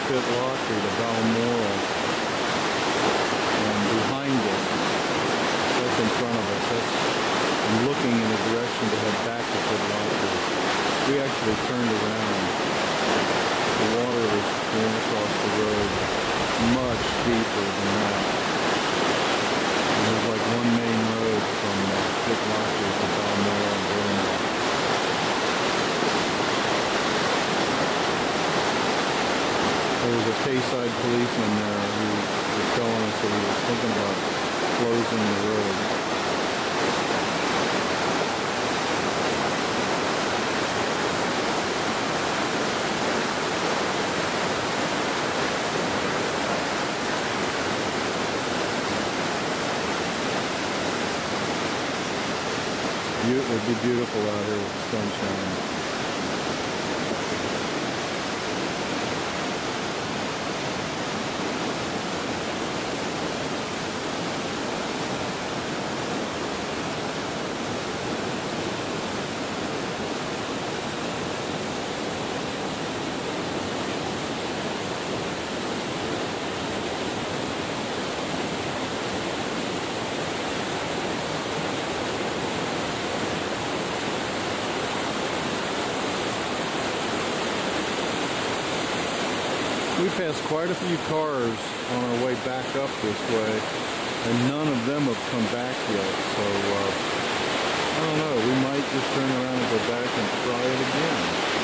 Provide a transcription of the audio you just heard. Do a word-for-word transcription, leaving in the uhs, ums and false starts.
Pitlochry to Balmoral, and behind us, that's in front of us, that's I'm looking in a direction to head back to Pitlochry. We actually turned around. The water was going across the road much deeper than that. And there's like one main road from uh, Pitlochry to Balmoral and Balmoral. There was a Tayside policeman there who was telling us that he was thinking about closing the road. It would be beautiful out here with the sunshine. We passed quite a few cars on our way back up this way, and none of them have come back yet, so uh, I don't know, we might just turn around and go back and try it again.